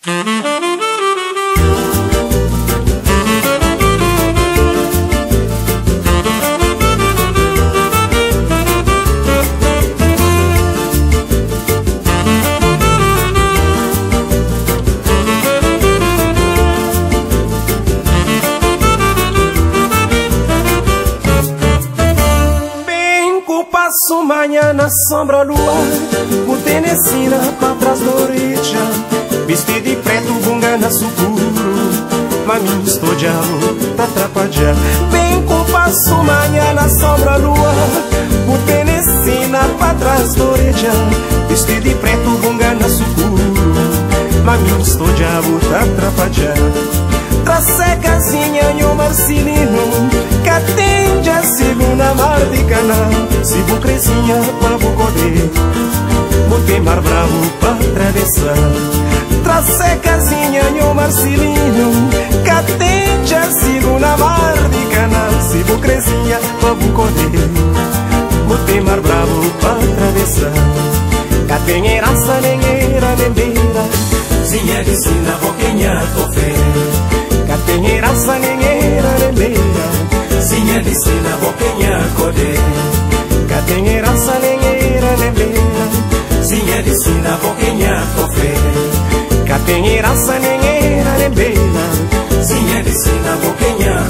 Manhã na sombra luar, o Tenesina pra trás da orelha, vestido de preto, bunga na sucuro, maminho estou de alô, tá atrapalhando. Bem com passo, manhã na sombra luar, o Tenesina pra trás da orelha, vestido de preto, bunga na sucuro, maminho estou de alô, tá atrapalhando. Trace casinha e o Marcelino, que atende a segunda mar de Cana. Se vou cresinha pra vou correr, botei mar bravo pra atravessar. Trace casinha e o Marcelino, que atende a segunda mar de Cana. Se vou cresinha pra vou correr, botei mar bravo pra atravessar. Catenheiraça, nenheira, nendeira, zinha de sina, boquinha, tofé. Catenheiraça, nenheira, nendeira, zinha de sina, boquinha, codê. Catenheiraça, nenheira, nendeira, zinha de sina, boquinha, tofé. Catenheiraça, nenheira, nendeira, zinha de sina, boquinha,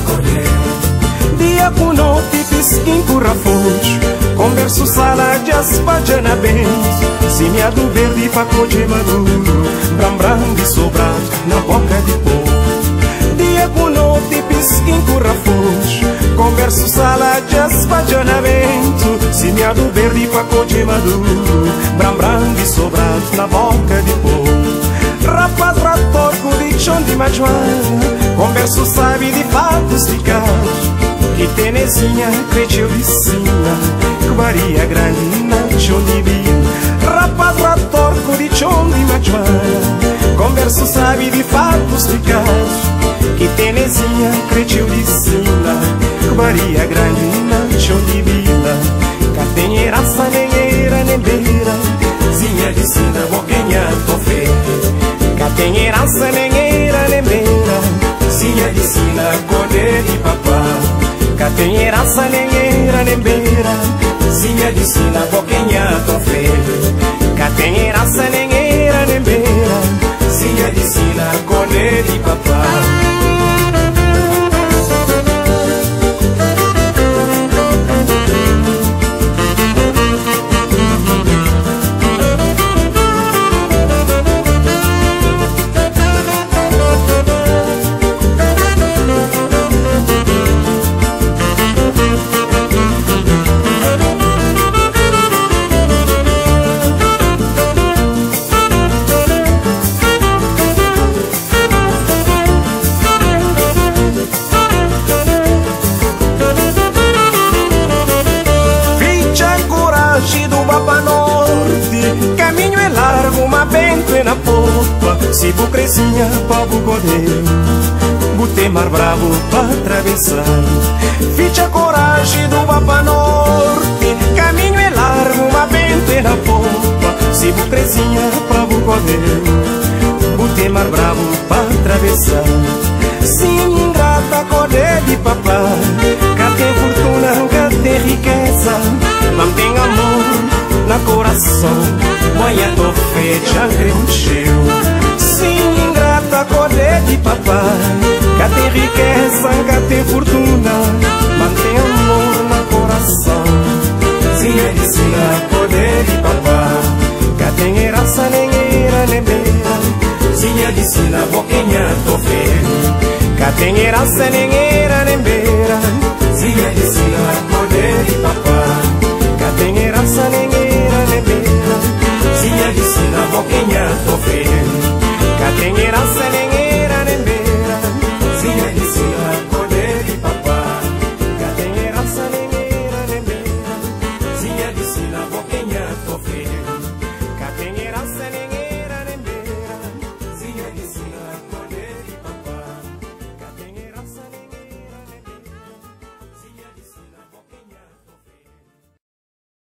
codê. Dia com noite, pisquim, curra fojo, converso sala de aspadiana bem. Sinhado verde, pacote maduro, bram bram de sobrado na boca de povo. Dia com noite, pisquim, curra fojo, converso sala de aspadiana vento. Sinhado verde, pacote maduro, bram bram de sobrado na boca de povo. Rapaz ratorco de chão de majuana, converso sabe de fatos de caso. Que Tenezinha cretiu de sina, que varia grande na chão de vinho. Rapaz ratorco de chão de majuana, converso sabe de fatos de caso. Que Tenezinha cretiu de sina, que varia grande na chão de vila. Catenheiraça, nenheira, nendeira, zinha de sina, boquinha, tofé. Catenheiraça, nenheira, nendeira, zinha de sina, codê de papá. Catenheiraça, nenheira, nendeira, zinha de sina, boquinha, tofé. Catenheiraça, nenheira, nendeira, zinha de sina, codê de papá. Na popa, se vou cresinha pra bugodeiro, botei mar bravo pra atravessar. Fiche a coragem do Papa Norte, caminho é largo, uma vento na popa. Se vou cresinha pra bugodeiro, botei mar bravo pra atravessar. Sim, ingrata, codê de papá, cá tem fortuna, cá tem riqueza, mantém amor na coração. Manhã tô feita, creucheu. Sim, ingrata, codê de papai, cá tem riqueza, cá tem fortuna, mantém amor na coração. Zinha de sina, codê de papai, cá tem herança, nenheira, nendeira, zinha de sina, boquinha, tô feio. Cá tem herança, nenheira,